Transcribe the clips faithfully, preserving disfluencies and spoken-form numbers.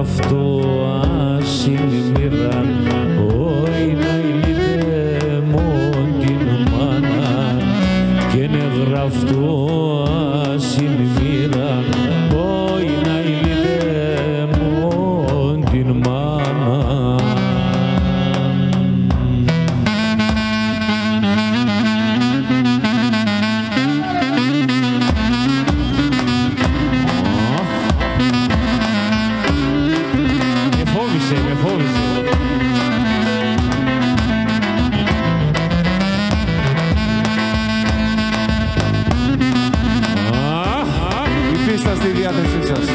γραφτό ασυνημίρα, όι να ηλίτε μόν την μάνα, και είναι γραφτό ασυνημίρα, όι να ηλίτε μόν την μάνα. Με φόβησε. Η πίστα στη διάθεσή σας.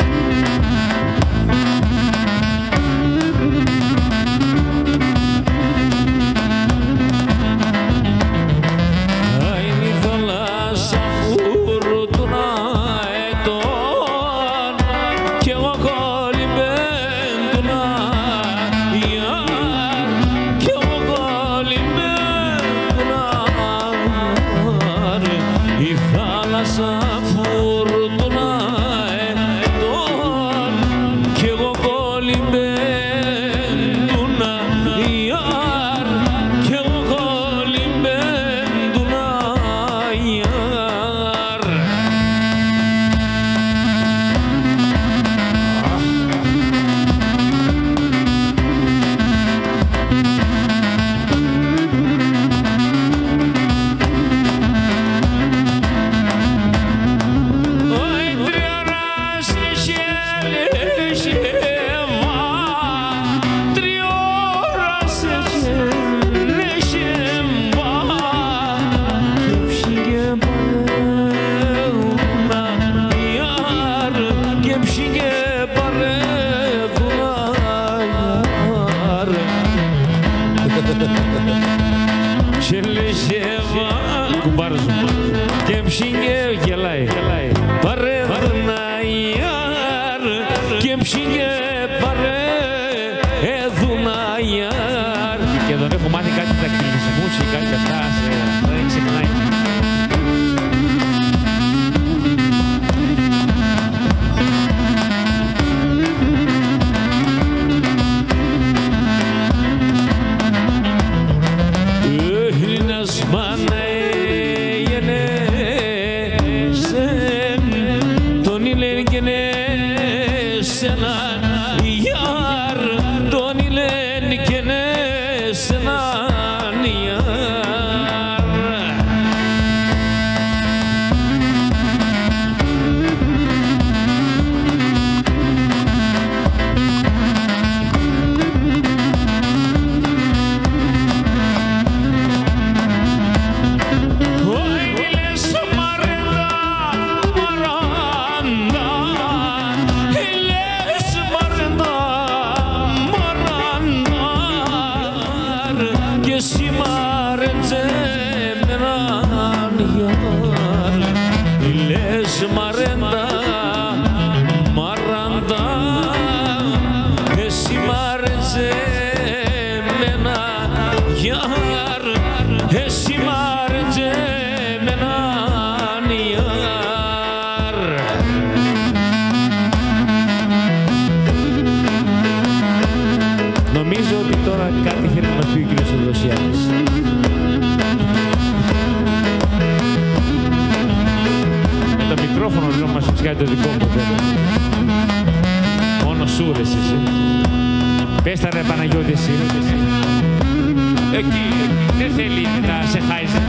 Κουμπάρος μου και ψήνε γελάει, παρέ Δουναϊάρ και ψήνε παρέ Δουναϊάρ. Και εδώ έχω μάθει κάτι τα κινησμούς και κάτι αυτά, δεν ξεχνάει. Νομίζω ότι τώρα κάτι θέλει να μας πει ο κύριος Θεοδοσιάδης. Με το μικρόφωνο λέω μας φυσικά το δικό μου θέλω. Μόνο σούρες εσύ. Πες τα ρε Παναγιώτη εσύ. Εκεί, εκεί. Δεν θέλει να σε χάιζε.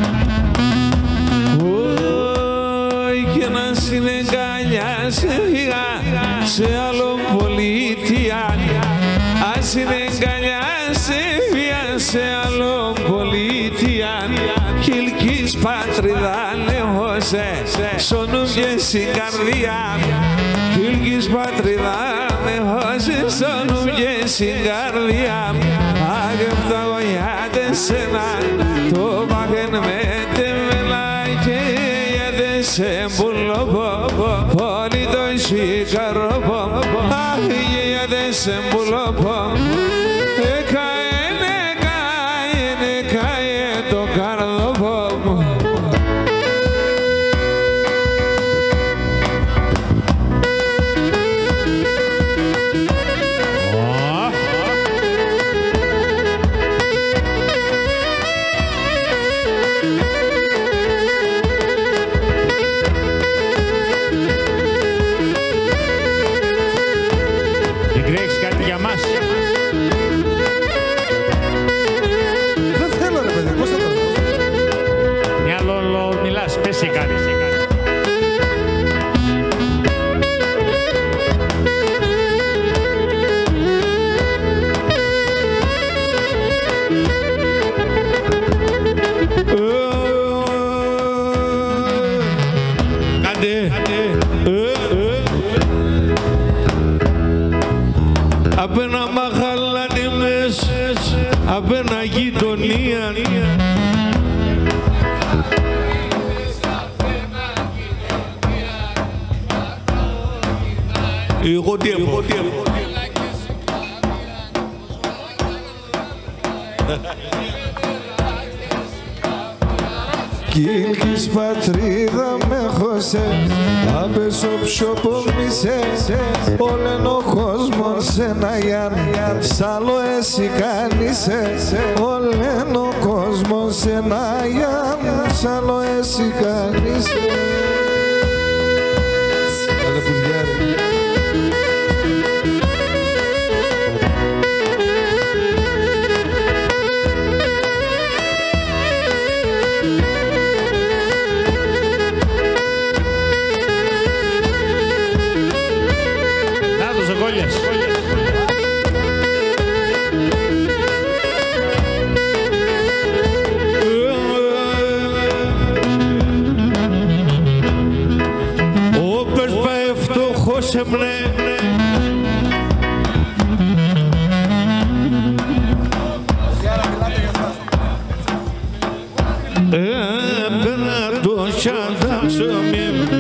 Ωι και να συνεγκαλιάσαι φύγα σε άλλο πολιτεία. Ας είναι εγκαλιάσαι βία σε άλλο πολιτεία κι ηλκής πατρίδα νεώσε σώνουν και στην καρδιά κι ηλκής πατρίδα νεώσε σώνουν και στην καρδιά αγεφτά γοιάτε σένα το πάχεν με τεμελά και γιατί σε μπουλοπο πολύ το σικαροπο γιατί σε μπουλοπο εκαένε καένε καέ το καρδοπο μου. Άντε. Απ' ένα μαχαλάνι μες, απ' ένα γειτονία. Εγώ τι έχω, τι έχω. Κίλκης πατρίδα με χωσέ, άπεσο ψωπο μισέ, όλεν ο κόσμος ένα γιάν, σ' άλλο εσύ κάνησέ, όλεν ο κόσμος ένα γιάν, σ' άλλο εσύ κάνησέ. Άλλα πουδιά ρε. Όπες πάει φτωχός εμπνέ. Έπαινα το σαντάξο μη.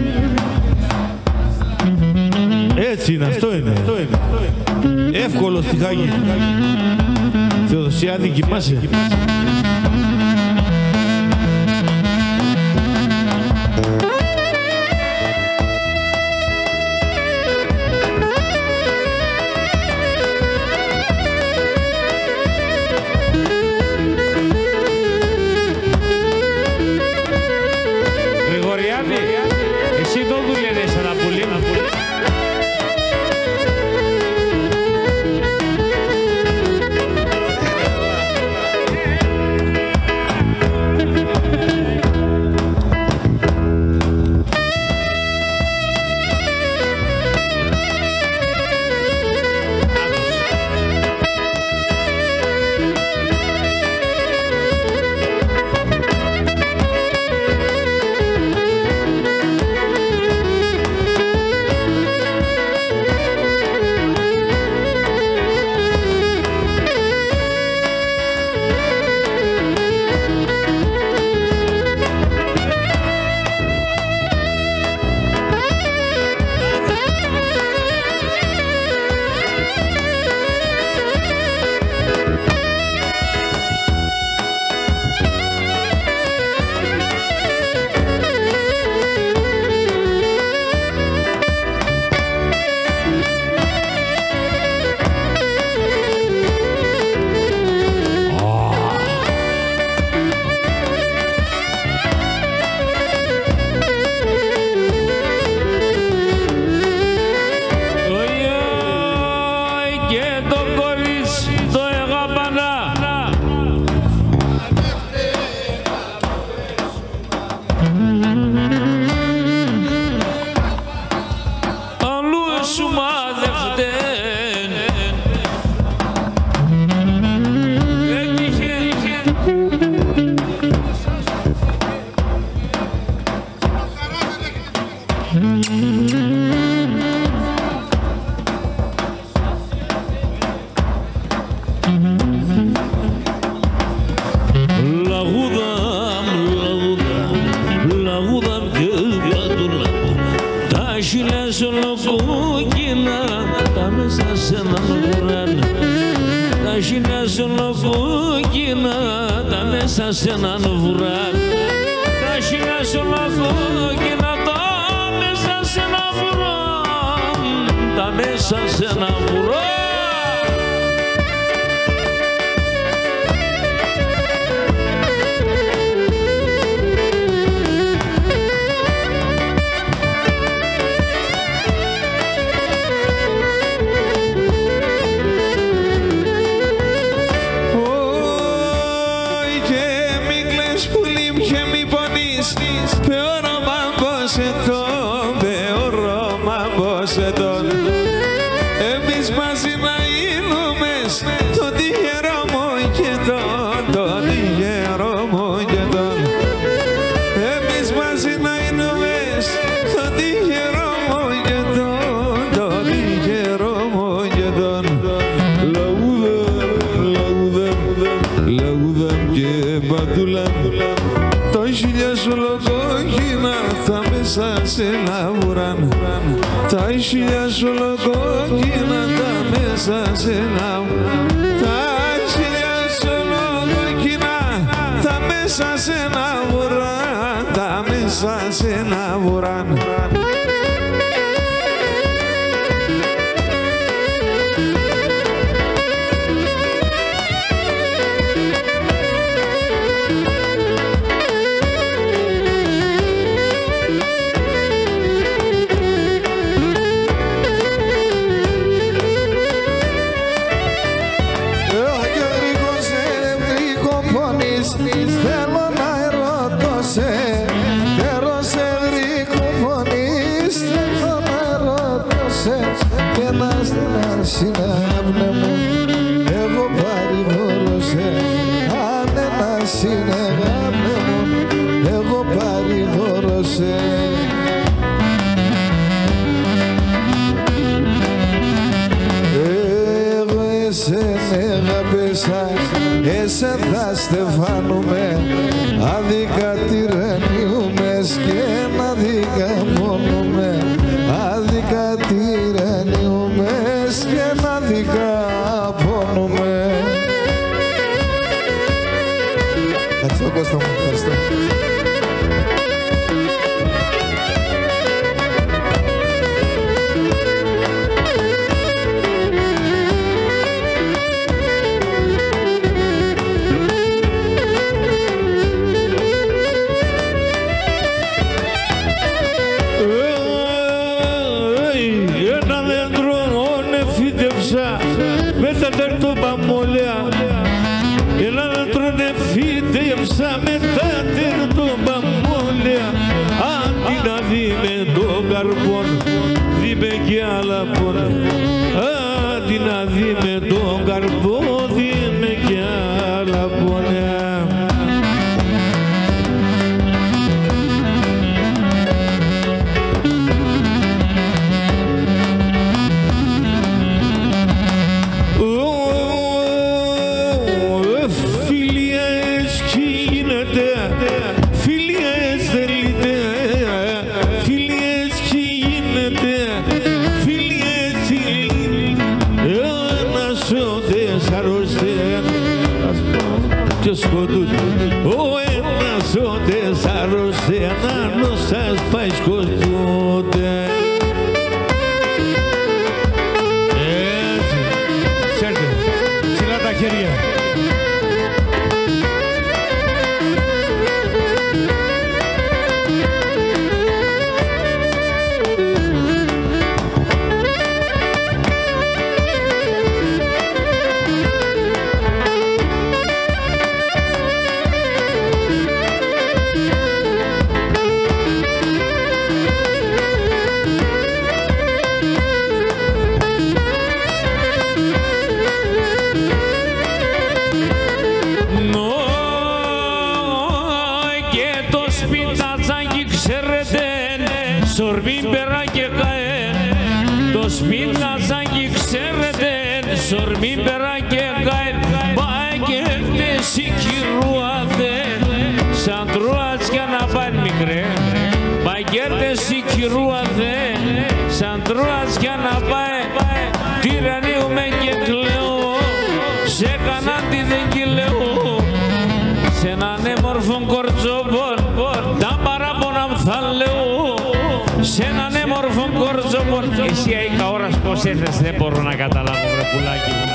Έτσι είναι, αυτό είναι. Εύκολο στιχάκι. Θεοδοσιάδη, κοιμάσαι. Γρηγοριάδη, εσύ το δουλεύεις ένα πουλί. Τα μέσα σε έναν βουράν, τα χίλια σου λαγούκινα, τα μέσα σε ένα βουράν, τα μέσα σε ένα βουράν. Εμείς μαζί να γίνουμε το τυχερό μου και τον, το τυχερό μου και τον. Εμείς μαζί να γίνουμε σε ένα βουράν, τα χίλια σου λογόκινα τα μέσα σε ένα βουράν, τα χίλια σου λογόκινα τα μέσα σε ένα βουράν, τα μέσα σε ένα βουράν. Συνάπνε μου, εγώ παρηγόρωσε. Αν ένα συνεγάπνε μου, εγώ παρηγόρωσε. Εγώ εσένα αγάπησα, εσέ θα στεφάνουμε, άδικα τυραννιούμες και να άδικα πονούμε, άδικα τυραννιούμες και να άδικα πονούμε. Ευχαριστώ Κώστα μου, ευχαριστώ. Μετά το μπαμόλια, αντί να δει τον καρπόν, δει με κι άλλα πόνα. Αντί να δει με τον καρπόν, δει με κι άλλα πόνα. Ο ένας ο τεσσάρος έναν ο σας πάει σκοτούνται. Έτσι, ξέρετε, ψηλά τα χέρια. Σορμίμπερα και καέν, το σπίταζάκι ξέρετε, σορμίμπερα και καέν, παγεύτες η κυρούαδε, σαν τρούατσια να πάνε μικρέ, παγεύτες η κυρούαδε, σαν τρούατσια να πάει, τυραννίουμε και κλαίω, σε κανάτι δεν κυλαίω, σε έναν έμορφο κορτσόπον, τα παράπονα μου θα λέω, σε έναν έμορφο κορτσόπον. Εσύ αήκα ώρας πως έθες δεν μπορώ να καταλάβω βρε πουλάκι μου.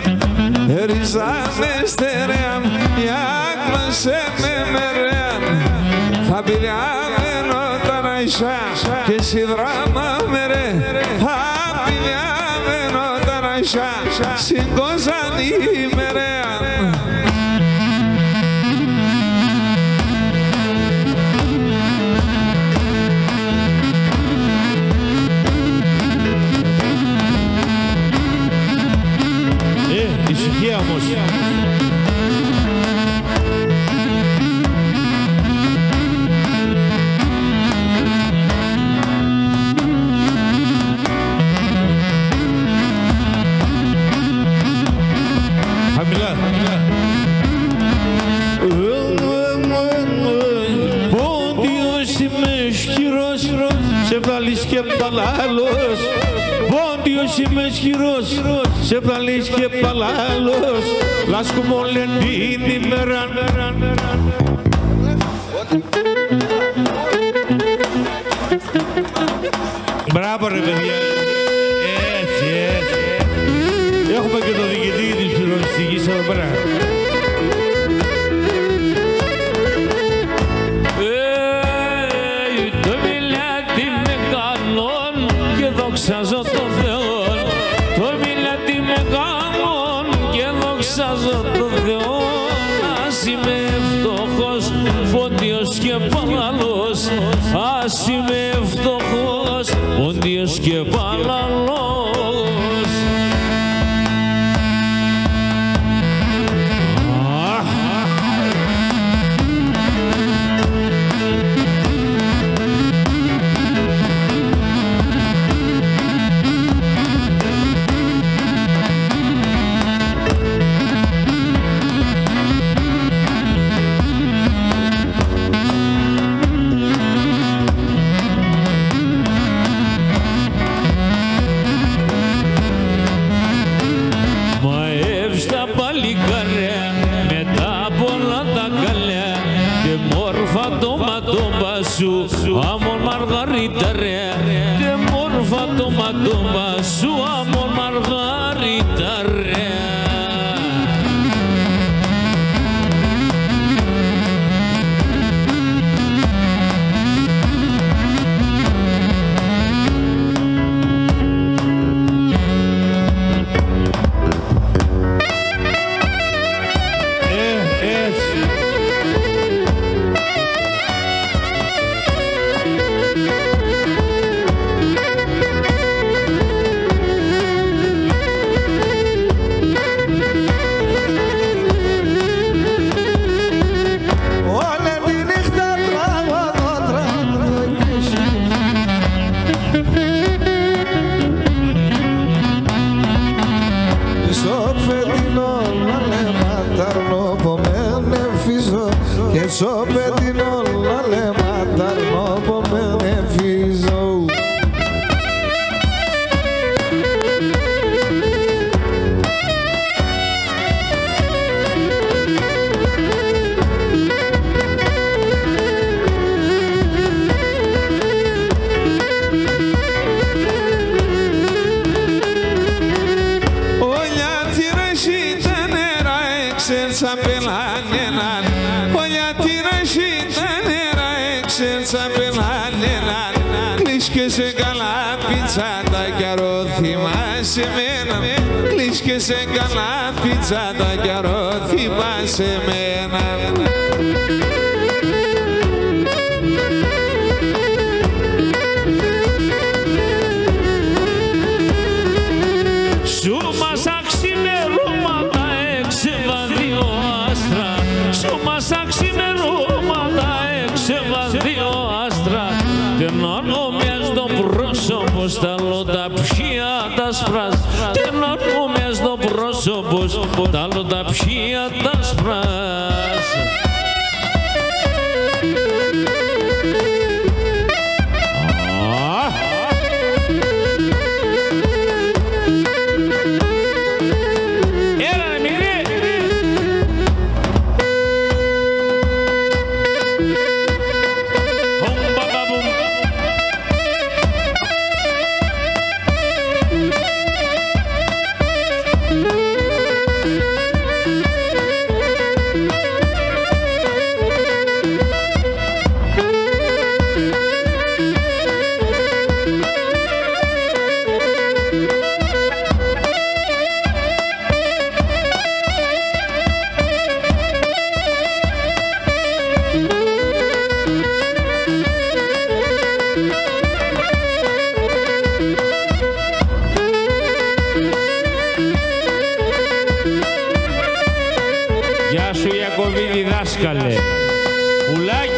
Ριζάνε στερεάν, η άγκλασε με μερεάν. απειδιάμενο τα ναϊσά και σιδράμα με ρε. Απειδιάμενο τα ναϊσά συγκόζαν η μερέα. Ε, ησυχία όμως. Χαμηλά, χαμηλά. Πόντιος είμαι ισχυρός, σε βάλεις και παλάλος. Πόντιος είμαι ισχυρός, σε βάλεις και παλάλος. Λάσκουμε όλη την ημέρα. Μπράβο ρε παιδιά. Έτσι, έτσι. Έχουμε και το διοικητή της πυροσβεστικής εδώ πέρα. Το μιλάτι με καλόν και δοξάζω το Θεό. Το μιλάτι με καλόν και δοξάζω το Θεό. Ας είμαι φτωχός, πόντιος και παλαλός. Ας είμαι φτωχός, πόντιος και παλαλός. Αμor Μαργαρίτα ρε, και μόρφα το ματώμα σου, αμor Μαργαρίτα ρε. So petino la le matar no po beneficio. Olha tira chita nera excelsa pelanena. Κλείς σε καλά πιτσάτα κι αρώ θυμάσαι μένα. Κλείς και σε καλά πιτσάτα κι αρώ θυμάσαι μένα. Σου μας αξιμερώματα έξεβα δύο άστρα. Σου μας αξιμερώματα έξεβα δύο άστρα. Τενώνω μιας το πρόσωπο στα λοταπιά τα σπράς. Τενώνω μιας το πρόσωπο στα λοταπιά τα σπράς.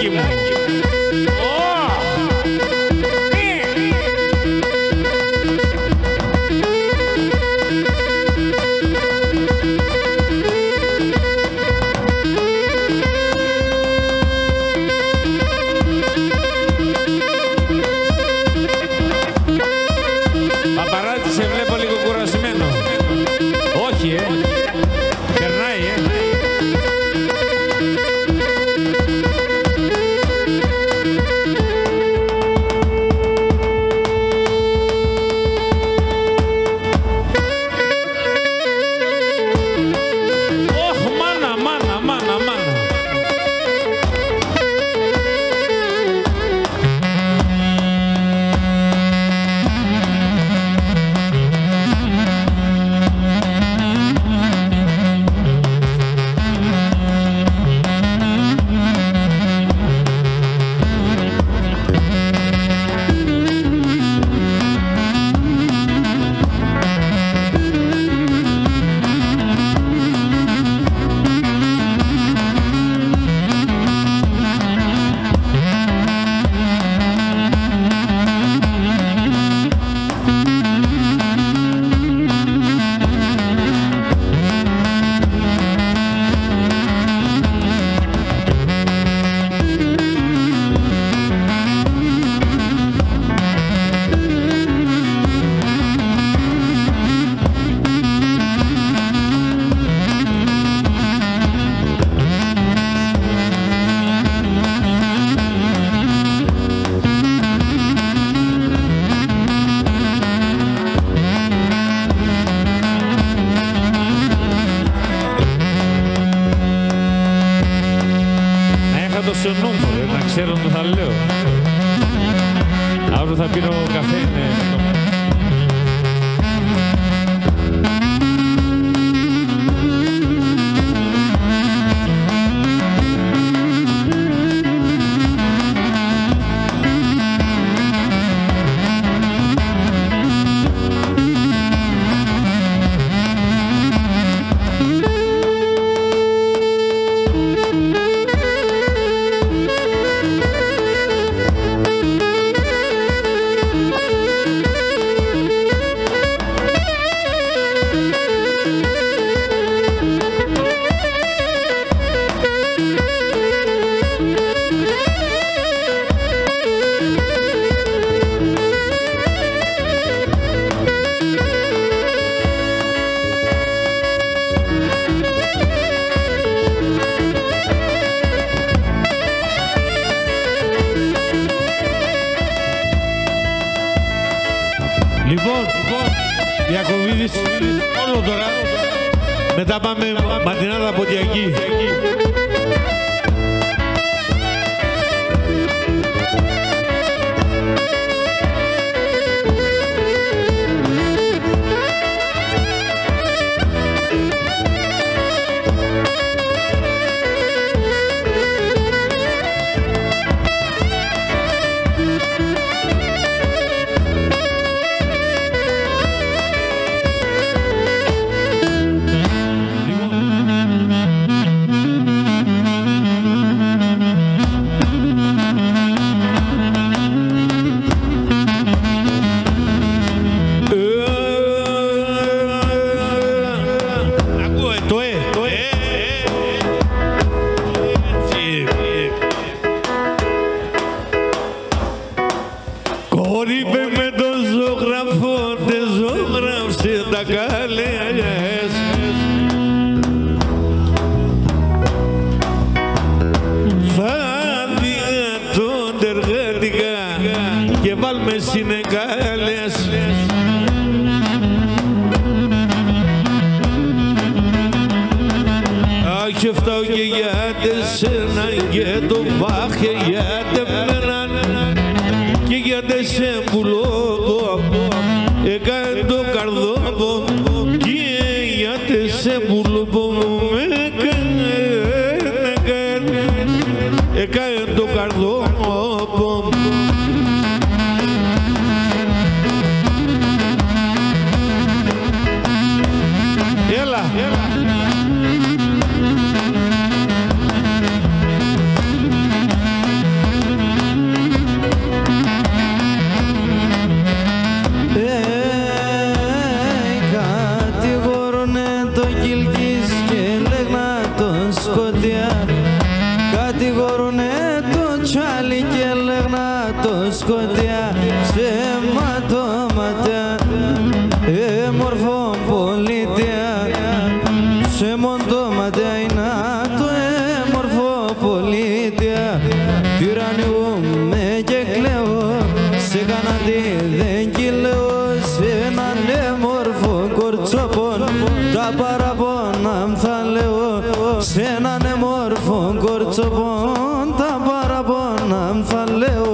μου. Παπαράτσι, σε βλέπω λίγο κουρασμένο. Όχι, ε. Περνάει, ε. στο νου μου, να ξέρω τι θα λέω. Αύριο θα πίνω καφέ, ναι. Λοιπόν, Ιακωβίδης, όλο τώρα, μετά πάμε ματινάδα Ποντιακή. Κόρυπε με το ζωγραφό, τε ζωγράφσε τα καλές. Θα δια τον τεργάτικα και βάλμε συνεκάλες. Άχι φτάω και για τεσσένα και το βάχε για τεμένα και για τεσσέ πουλότο έκανε το καρδόπο και για τεσσέ πουλότο έκανε έκανε το καρδόπο. Έλα, έλα. πάλι και λέγνα το σκοτειά σε ματώματα ε, μορφό πολιτεία σε μοντώματα είναι το ε, μορφό πολιτεία τυραννιούμε και κλαίω σε κανέντι δεν κυλαίω σε έναν έμορφο κορτσόπον τα παραπονά θα λέω σε έναν έμορφο κορτσόπον τα παραπονά θα λέω.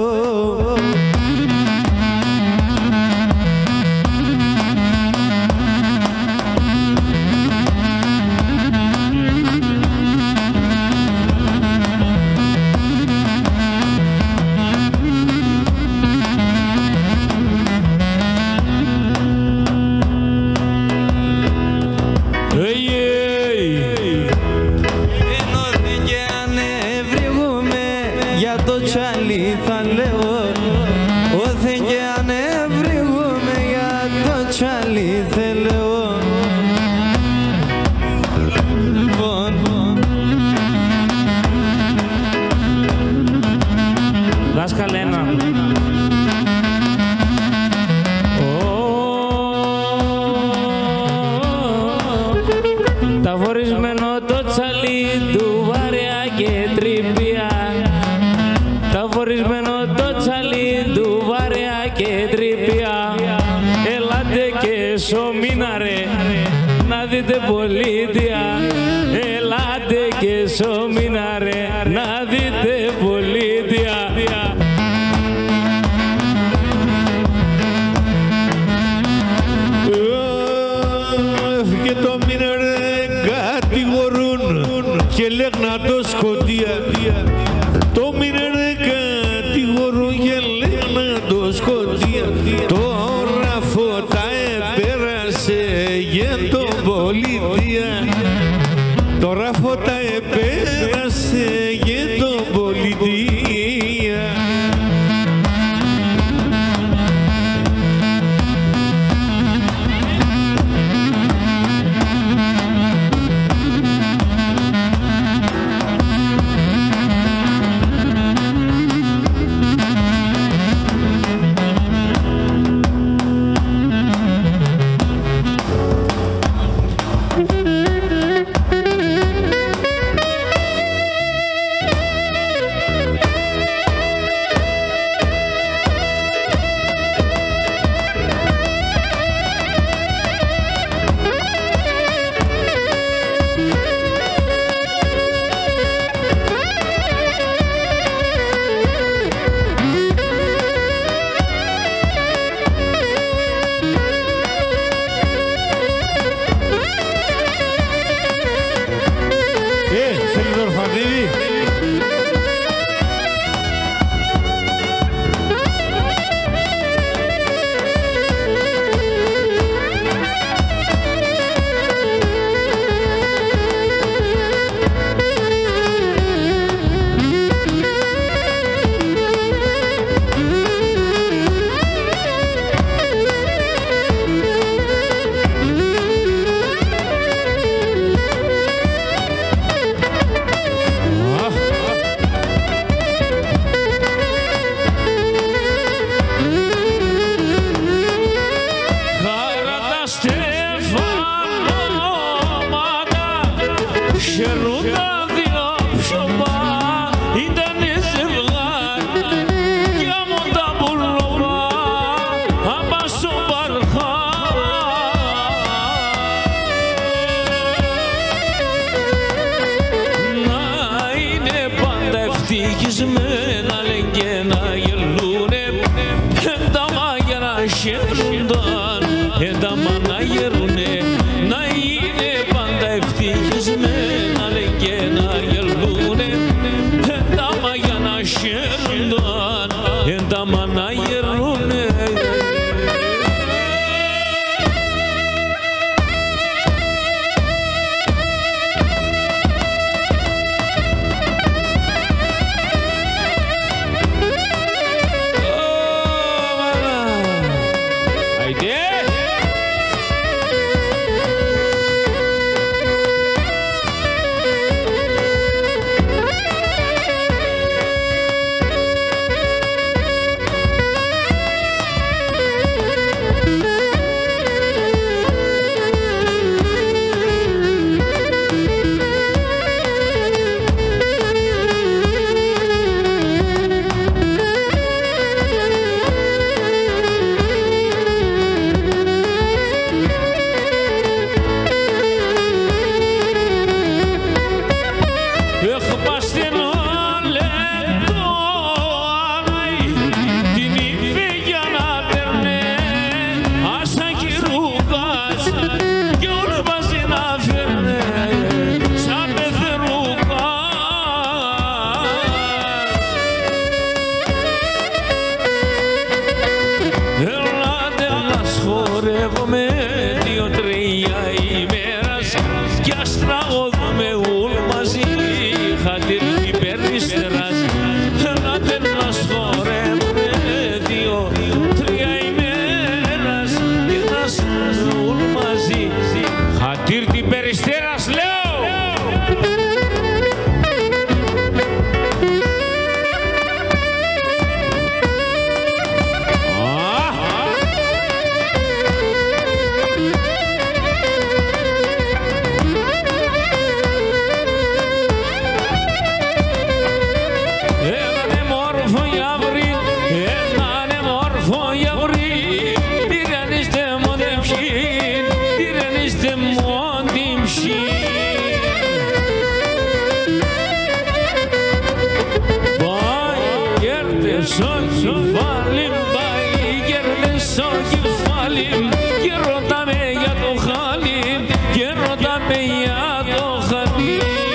Δάσκαλε ένα. Τα φορισμένο το τσαλί του βαριά και τρυπία. Τα φορισμένο το τσαλί του βαριά και τρυπία. Ελάτε και σωμίναρε να δείτε πολίτια. Ελάτε και σωμίναρε να δείτε πολίτια. Και το μήνερε κατηγορούν και λέγνα το σκοτία. Το μήνερε κατηγορούν και λέγνα το σκοτία. Τώρα φώτα επέρασε για το πολιτεία. Τώρα φώτα επέρασε για το πολιτεία. ευτυχισμένα λένε και να γελούνε τα μάγια να χαίρονταν τα μάνα γερούνε να είναι πάντα ευτυχισμένα λένε και να γελούνε τα μάγια να χαίρονταν τα μάνα γερούνε. στο κεφάλι, πάει γέρνε στο κεφάλι και ρωτάμε για το χάλι και ρωτάμε για το χάλι.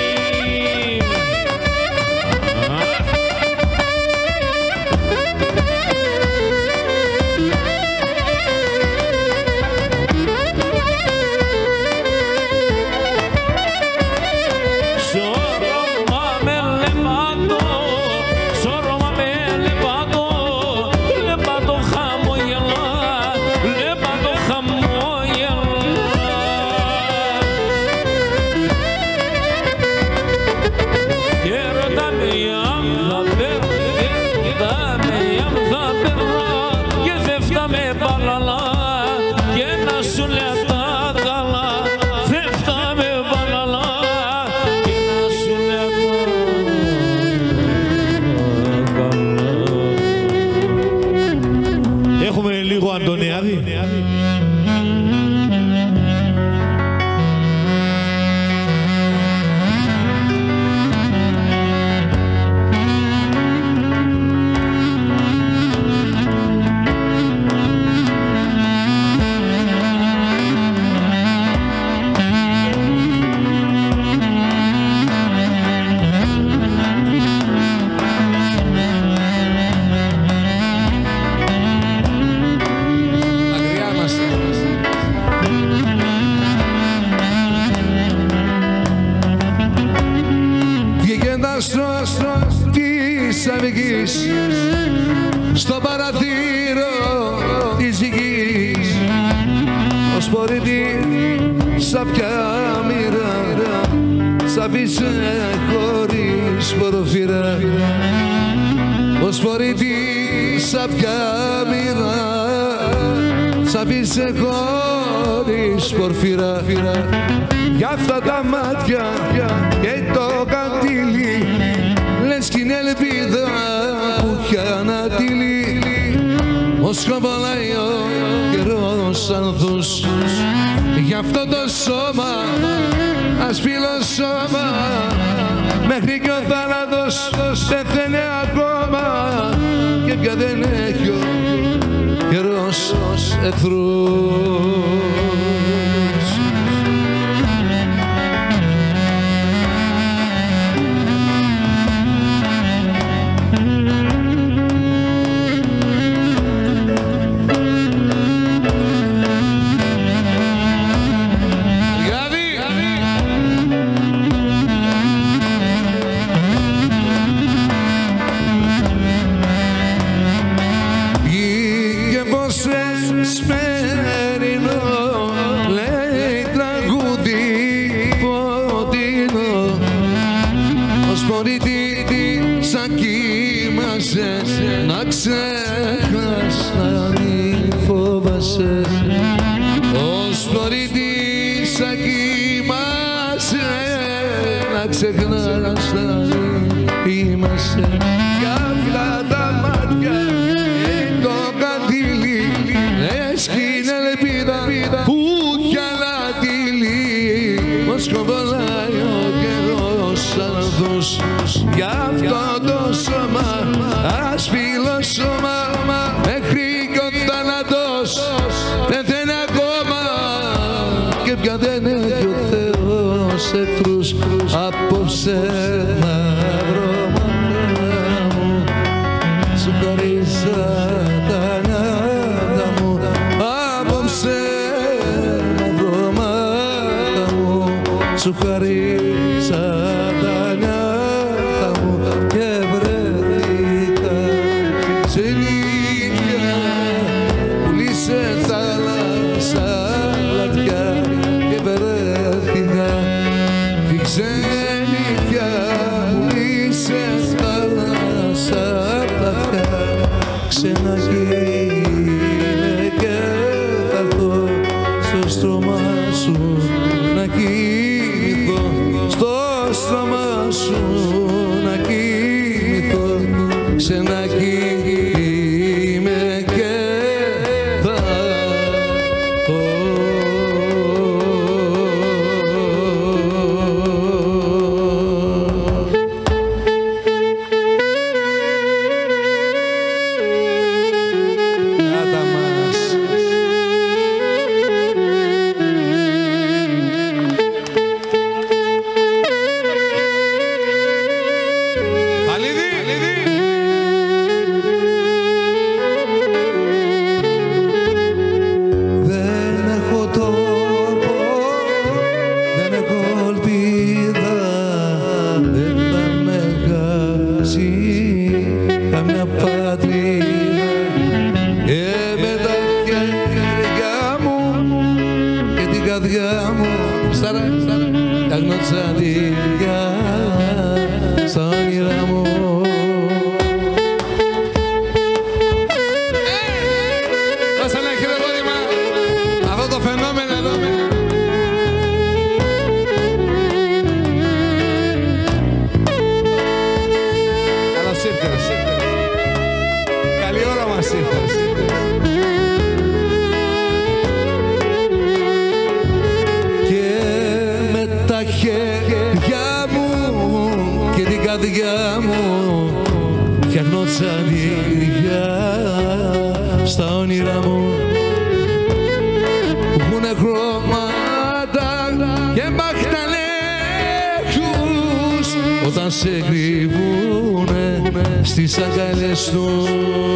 Στο παραθύρο της γης ως πορητή σαν πια μοίρα σ' αφήσε χωρίς πορφύρα ως πορητή σαν πια μοίρα σ' αφήσε χωρίς πορφύρα. Για αυτά τα μάτια και το καντήλι λες κι είναι ελπίδα που κι ανατείλει ως χαβαλάει ο καιρός ανθούς. Γι' αυτό το σώμα ασπύλο σώμα μέχρι κι ο θάνατος πεθαίνει ακόμα και πια δεν έχει ο καιρός εχθρούς. Να ξέχας να μη φοβάσαι ως πορητής σαν κοιμάσαι να ξεχνάς να μην είμαστε. Για αυτά τα μάτια και το καντήλι λες κι είναι ελπίδα που κι ανατείλει πως κοβολάει ο καιρός ανθούς. Γι' αυτό το σώμα ασπύλο σώμα μέχρι κι ο θάνατος πεθαίνει ακόμα και πια δεν έχει ο Θεός εχθρούς. Απόψε μαύρο μάνα μου σου χαρίσα τα νιάτα μου. Απόψε μαύρο μάνα μου σου χαρίσα τα νιάτα μου και βρέθηκα σε νύχια πουλήσε θάλασσα λατιά και βρέθηκα τη ξενύχια πουλήσε θάλασσα λατιά ξαναγίνε και θα έρθω στο στρώμα σου να κοιμηθώ στο στρώμα σου να κοιμηθώ ξανακοίμαι και θα έρθω. Στάρα, τα γνωτσαδίκια στα όνειρά μου. Δώσε ένα χειροκρότημα, αυτό το φαινόμενο εδώ. Καλώς ήρθες. Καλή ώρα μας ήρθες. Τα χέρια μου και την καρδιά μου φτιάχνω τσαντήρια στα όνειρά μου που έχουνε χρώματα και μπαχταλέχους όταν σε κρύβουνε στις αγκαλιές τους.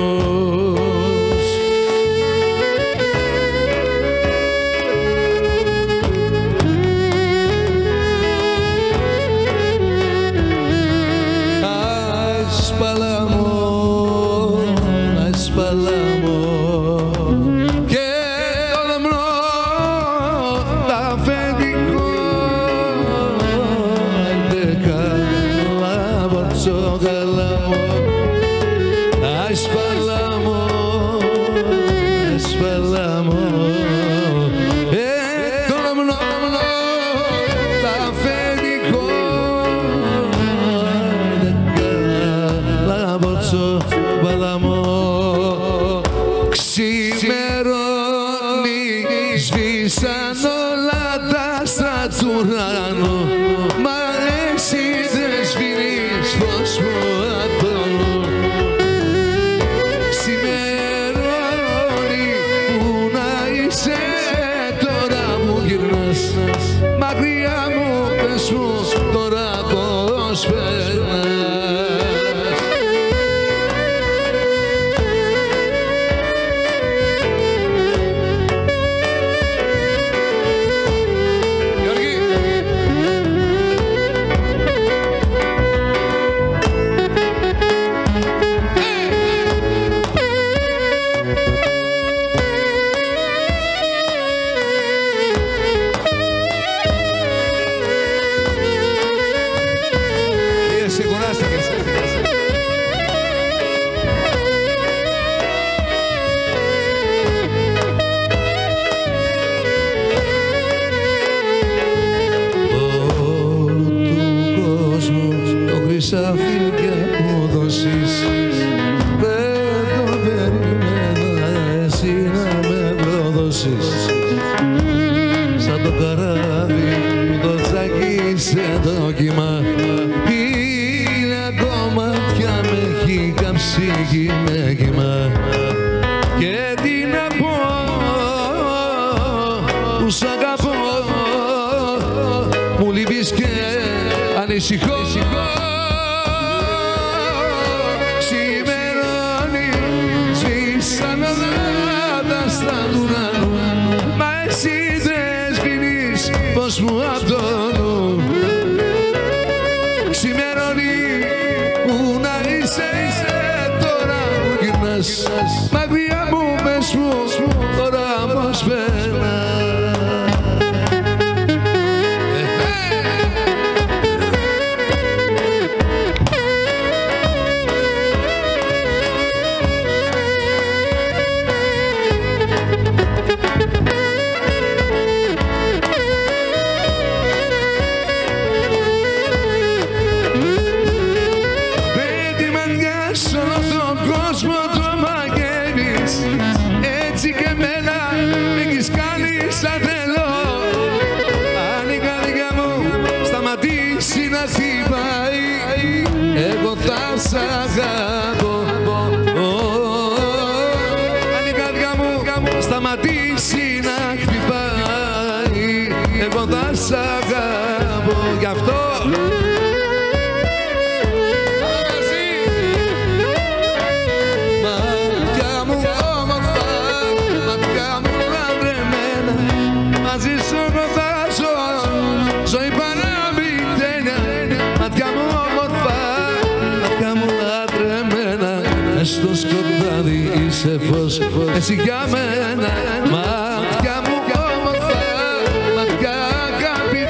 Στο σκοτάδι είσαι φως, εσύ για μένα. Μάτια μου όμορφα, μάτια αγάπη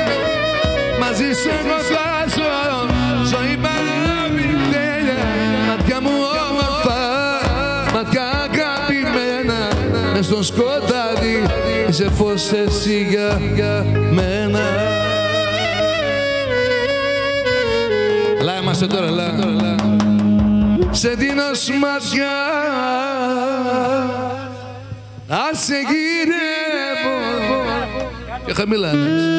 σε κοντάζω, ζωή παραμυθένια, μάτια μου όμορφα, μάτια αγαπημένα, μες στο σκοτάδι είσαι φως εσύ για μένα. Λά είμαστε τώρα, λά. Σε δίνω σματιά, ας σε γυρεύω. Και χαμηλά,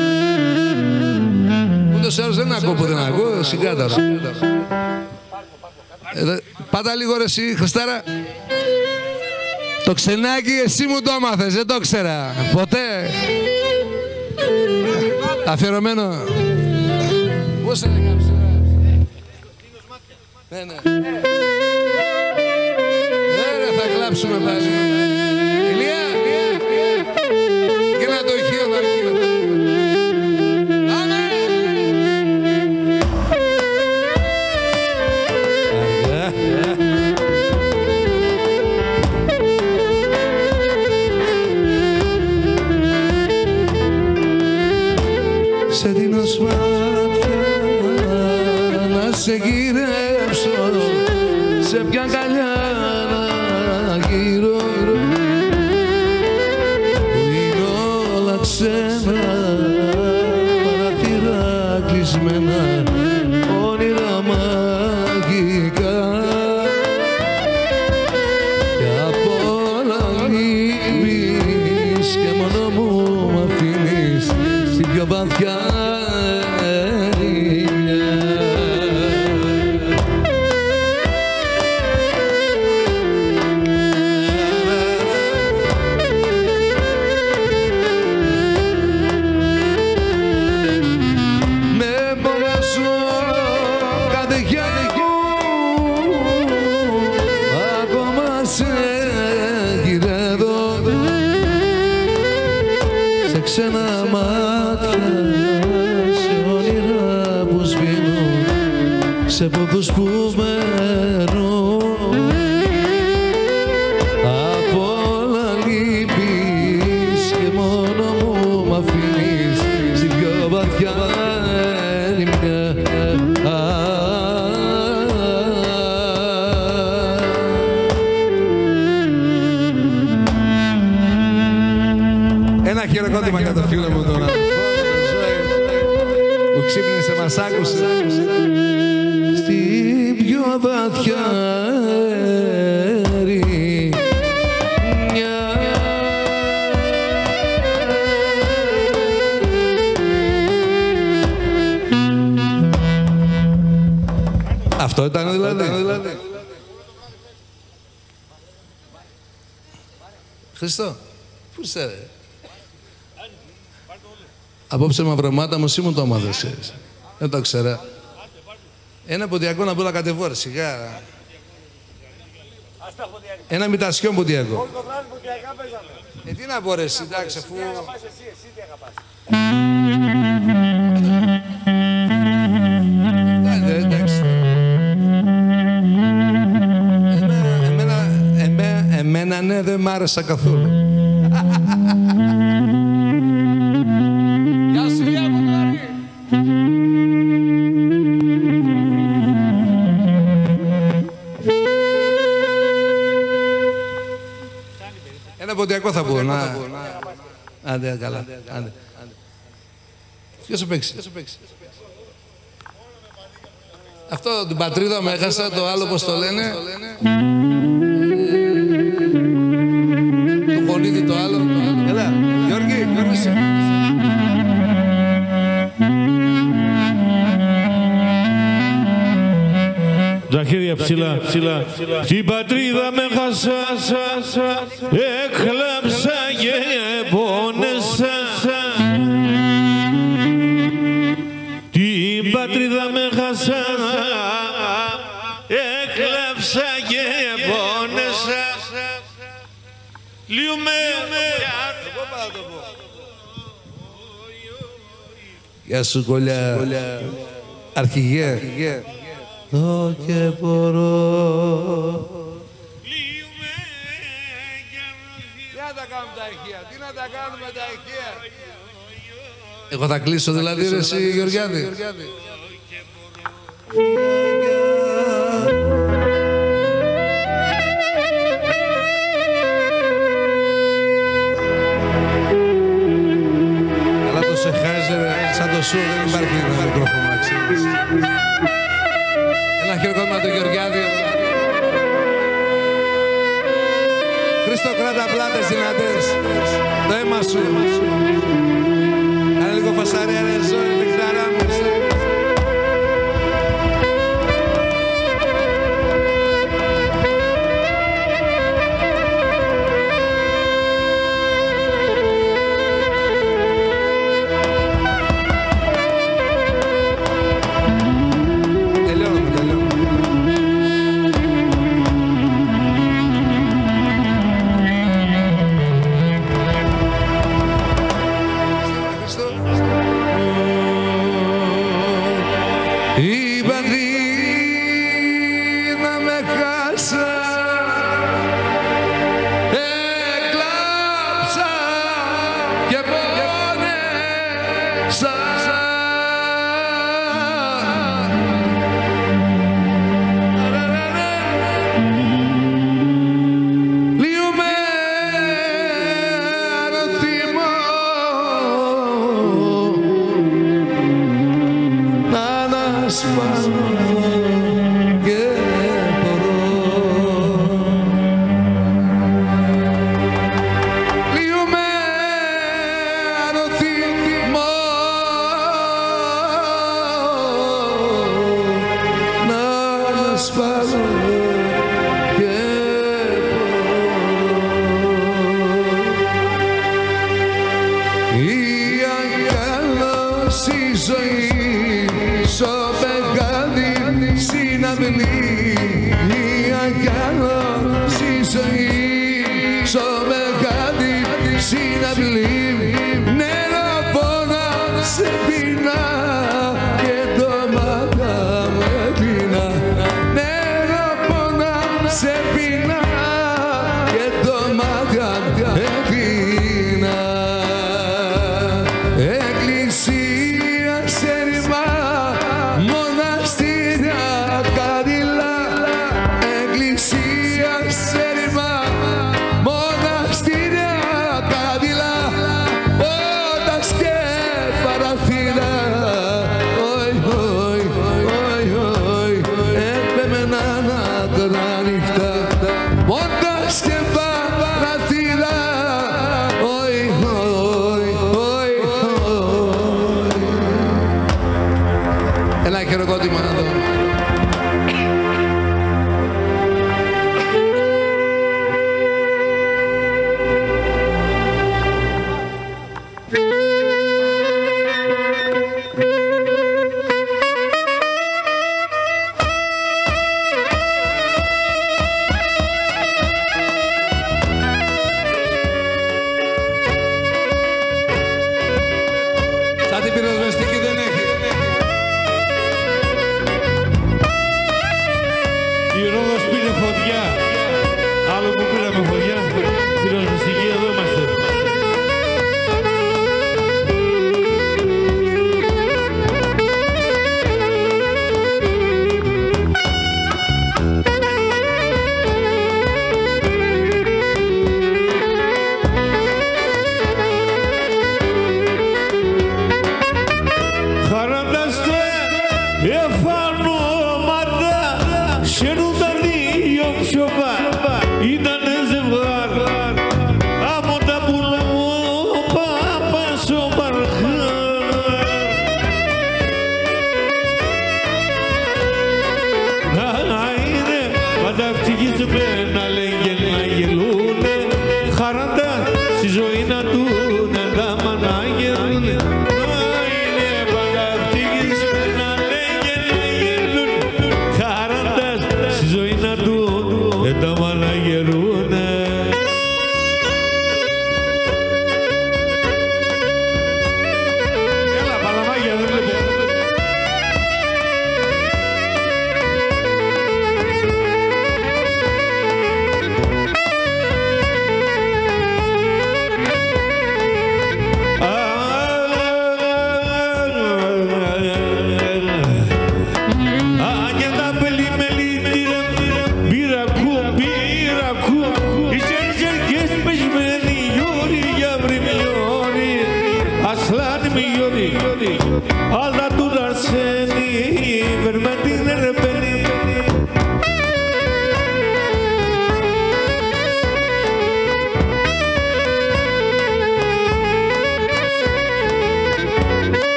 ούτως άλλως δεν ακούω που δεν ακούω, σιγά τώρα. Πάτα λίγο ρε εσύ, Χριστάρα. Το ξενάκι εσύ μου το έμαθες, δεν το ξέρα. Ποτέ. Αφιερωμένο. Πώς θα έκαψε. Ναι, ναι. Ρε, θα κλάψουμε πάλι. Ηλία, και να το ηχείο, το ηχείο. Πάμε! Σε δίνω σμάτια να σε γυρέψω, σε ποια αγκαλιά να γύρω, που είναι όλα ξένα, παραθυρά κλεισμένα, όνειρα μαγικά, και απ' όλα λείπεις και μόνο μου μ' αφήνεις στην πιο βαθιά. Ξένα μάτια, σε όνειρα που σβήνουν, σε πόδους που μένουν, απ' όλα λείπεις και μόνο μου μ' αφήνεις στην πιο βαθιά λιμνιά. Ένα χειροκρότημα για το φίλο μου τον αδελφό που ξύπνησε, μας άκουσε. Στην πιο βαθιά ερημιά. Αυτό ήταν δηλαδή. Χριστό, πού είσαι ρε. Απόψε μαυρομάτα μου, εσύ μου το έμαθες. Δεν το ξέρα. Ένα ποντιακό να πω να κατεβώ, σιγά. Ένα μητασιό ποντιακό. Όλο το βράδυ ποντιακά παίζαμε. Ε, τι να πω ρε, εντάξει, αφού... Τι αγαπάς εσύ, εσύ τι αγαπάς. Εντάξει. Εμένα ναι, δεν μ' άρεσα καθόλου. Γεια σου, γεια μου, Μάρη. Ένα ποντιακό θα πω, να... Άντε, καλά, άντε. Ποιος σου παίξει. Αυτό την πατρίδα με έχασα, το άλλο πώς το λένε. Το γονίδι το άλλο. Έλα, Γιώργη, Γιώργη. Τα χέρια ψηλά, ψηλά. Την πατρίδα με χάσα, έκλαψα και πόνεσα. Την πατρίδα με χάσα, έκλαψα και πόνεσα. Λιούμε. Γεια σου, Κολιά. Αρχηγέ. Το και μπορώ. Τι να τα κάνουμε τα ηχεία, τι να τα κάνουμε τα ηχεία. Εγώ θα κλείσω δηλαδή ρε εσύ Γεωργιάδη. Αλλά το Σεχάιζερ σαν το σου δεν υπάρχει ένα μικρόφωνο αξίες. Ένα χειροκρότημα του Γεωργιάδη. Χριστοκράτα πλάτες δυνατές. Το αίμα σου. Κάνε λίγο φασαρία ρε ζωή, πικταρά μου.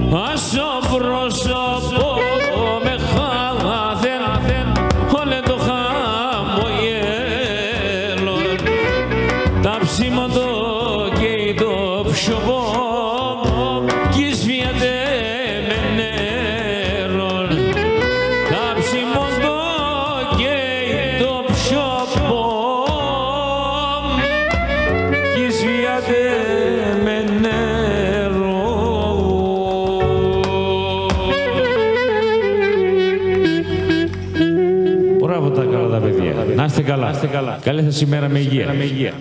Άσο πρόσωπο με χάθεν όλε το χαμογέλο τα ψήματο και το ψωπό κι σβιάται με νερό τα ψήματο και το ψωπό κι σβιάται με νερό. Μπράβο τα καλά τα παιδιά. Να είστε καλά. Καλή σας ημέρα με υγεία.